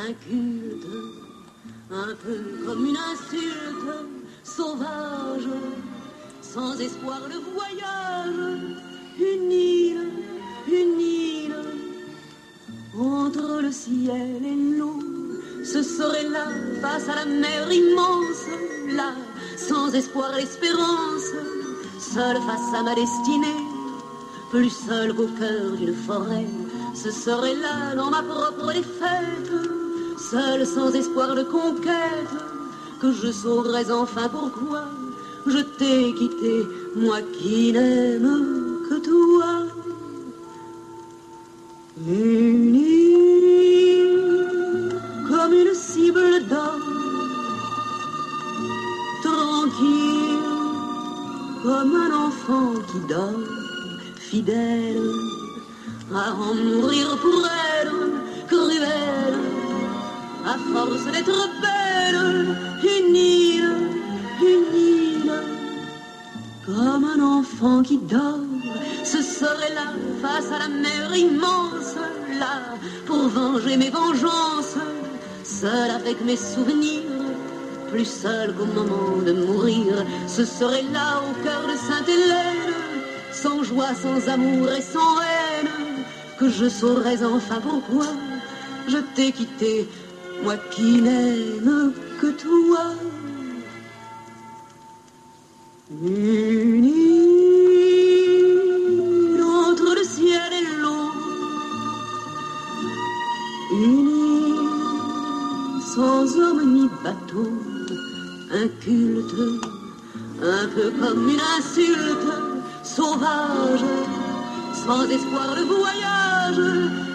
un culte, un peu comme une insulte, sauvage, sans espoir de voyage, une île, entre le ciel et l'eau, ce serait là, face à la mer immense, là, sans espoir d'espérance, seul face à ma destinée, plus seul qu'au cœur d'une forêt, ce serait là, dans ma propre défaite, seul sans espoir de conquête, que je saurais enfin pourquoi je t'ai quitté, moi qui n'aime que toi. Une île comme une cible d'or, tranquille comme un enfant qui dort, fidèle à en mourir pour elle, cruelle, à force d'être belle, une île, comme un enfant qui dort, ce serait là, face à la mer immense, là, pour venger mes vengeances, seul avec mes souvenirs, plus seul qu'au moment de mourir, ce serait là, au cœur de Sainte-Hélène, sans joie, sans amour et sans haine, que je saurais enfin pourquoi je t'ai quitté, moi qui n'aime que toi. Une île entre le ciel et l'eau, une île sans homme ni bateau, un culte, un peu comme une insulte, sauvage, sans espoir de voyage,